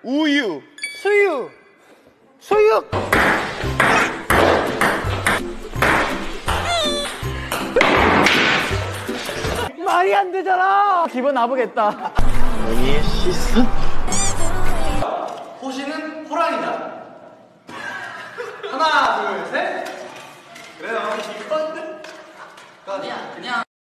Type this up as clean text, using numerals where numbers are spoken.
우유. 수유. 수육. 말이 안 되잖아. 기분 나쁘겠다. 여기에 시선. 호시는 호랑이다. 하나, 둘, 셋. 그래요. 이건데? 그냥